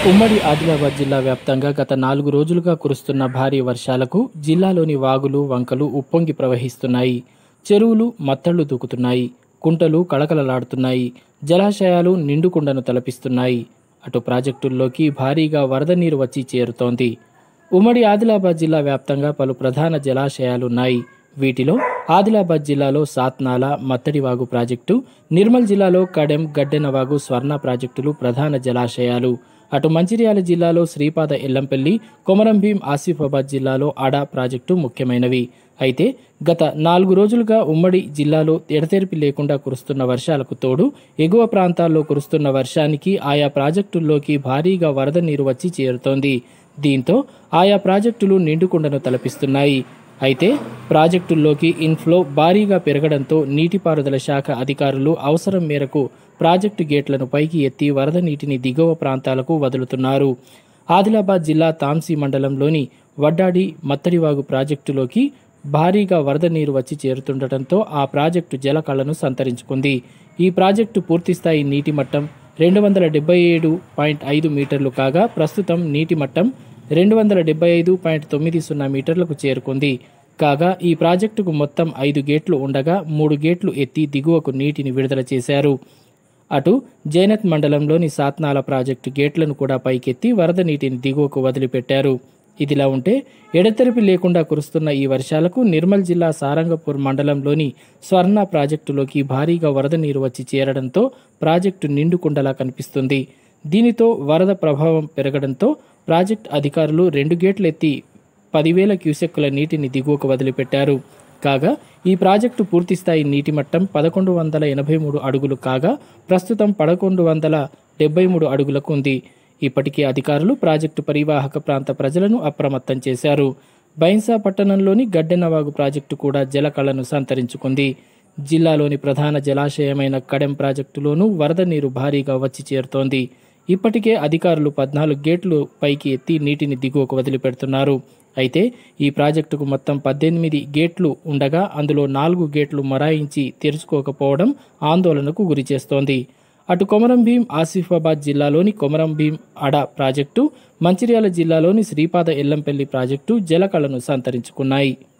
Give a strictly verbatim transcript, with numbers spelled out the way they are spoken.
ఉమ్మడి ఆదిలాబాద్ జిల్లా వ్యాప్తంగా గత నాలుగు రోజులుగా కురుస్తున్న భారీ వర్షాలకు జిల్లాలోని వాగులు వంకలు ఉప్పొంగి ప్రవహిస్తున్నాయి. చెరువులు మత్తళ్లు దూకుతున్నాయి. కుంటలు కళకళలాడుతున్నాయి. జలాశయాలు నిండుకుండను తలపిస్తున్నాయి. అటు ప్రాజెక్టుల్లోకి భారీగా వరద నీరు వచ్చి చేరుతోంది. ఉమ్మడి ఆదిలాబాద్ జిల్లా వ్యాప్తంగా పలు ప్రధాన జలాశయాలున్నాయి. వీటిలో ఆదిలాబాద్ జిల్లాలో సాత్నాల మత్తడివాగు ప్రాజెక్టు, నిర్మల్ జిల్లాలో కడెం గడ్డెనవాగు స్వర్ణ ప్రాజెక్టులు ప్రధాన జలాశయాలు. అటు మంచిర్యాల జిల్లాలో శ్రీపాద ఎల్లంపల్లి, కొమరంభీం ఆసిఫాబాద్ జిల్లాలో అడా ప్రాజెక్టు ముఖ్యమైనవి. అయితే గత నాలుగు రోజులుగా ఉమ్మడి జిల్లాలో ఎడతెరిపి లేకుండా కురుస్తున్న వర్షాలకు తోడు ఎగువ ప్రాంతాల్లో కురుస్తున్న వర్షానికి ఆయా ప్రాజెక్టుల్లోకి భారీగా వరద నీరు వచ్చి చేరుతోంది. దీంతో ఆయా ప్రాజెక్టులు నిండుకుండను తలపిస్తున్నాయి. అయితే ప్రాజెక్టుల్లోకి ఇన్ఫ్లో భారీగా పెరగడంతో నీటిపారుదల శాఖ అధికారులు అవసరం మేరకు ప్రాజెక్టు గేట్లను పైకి ఎత్తి వరద నీటిని దిగువ ప్రాంతాలకు వదులుతున్నారు. ఆదిలాబాద్ జిల్లా తాంసీ మండలంలోని వడ్డాడి మత్తడివాగు ప్రాజెక్టులోకి భారీగా వరద నీరు వచ్చి చేరుతుండటంతో ఆ ప్రాజెక్టు జలకళను సంతరించుకుంది. ఈ ప్రాజెక్టు పూర్తిస్థాయి నీటి మట్టం రెండు వందల డెబ్బై ఏడు పాయింట్ ఐదు మీటర్లు కాగా ప్రస్తుతం నీటి మట్టం రెండు వందల డెబ్బై ఐదు పాయింట్ తొమ్మిది సున్నా మీటర్లకు చేరుకుంది. కాగా ఈ ప్రాజెక్టుకు మొత్తం ఐదు గేట్లు ఉండగా మూడు గేట్లు ఎత్తి దిగువకు నీటిని విడుదల చేశారు. అటు జైనత్ మండలంలోని సాత్నాల ప్రాజెక్టు గేట్లను కూడా పైకెత్తి వరద నీటిని దిగువకు వదిలిపెట్టారు. ఇదిలా ఉంటే ఎడతెరిపి లేకుండా కురుస్తున్న ఈ వర్షాలకు నిర్మల్ జిల్లా సారంగపూర్ మండలంలోని స్వర్ణ ప్రాజెక్టులోకి భారీగా వరద నీరు వచ్చి చేరడంతో ప్రాజెక్టు నిండుకుండలా కనిపిస్తుంది. దీనితో వరద ప్రభావం పెరగడంతో ప్రాజెక్టు అధికారులు రెండు గేట్లు ఎత్తి పదివేల క్యూసెక్కుల నీటిని దిగువకు వదిలిపెట్టారు. కాగా ఈ ప్రాజెక్టు పూర్తిస్థాయి నీటి మట్టం పదకొండు వందల ఎనభై మూడు అడుగులు కాగా ప్రస్తుతం పదకొండు వందల డెబ్బై మూడు అడుగులకు ఉంది. ఇప్పటికే అధికారులు ప్రాజెక్టు పరివాహక ప్రాంత ప్రజలను అప్రమత్తం చేశారు. బైన్సా పట్టణంలోని గడ్డెనవాగు ప్రాజెక్టు కూడా జలకళను సంతరించుకుంది. జిల్లాలోని ప్రధాన జలాశయమైన కడెం ప్రాజెక్టులోనూ వరద నీరు భారీగా వచ్చి చేరుతోంది. ఇప్పటికే అధికారులు పద్నాలుగు గేట్లు పైకి ఎత్తి నీటిని దిగువకు వదిలిపెడుతున్నారు. అయితే ఈ ప్రాజెక్టుకు మొత్తం పద్దెనిమిది గేట్లు ఉండగా అందులో నాలుగు గేట్లు మరాయించి తెరుచుకోకపోవడం ఆందోళనకు గురిచేస్తోంది. అటు కొమరంభీం ఆసిఫాబాద్ జిల్లాలోని కొమరంభీం అడా ప్రాజెక్టు, మంచిర్యాల జిల్లాలోని శ్రీపాద ఎల్లంపల్లి ప్రాజెక్టు జలకళను సంతరించుకున్నాయి.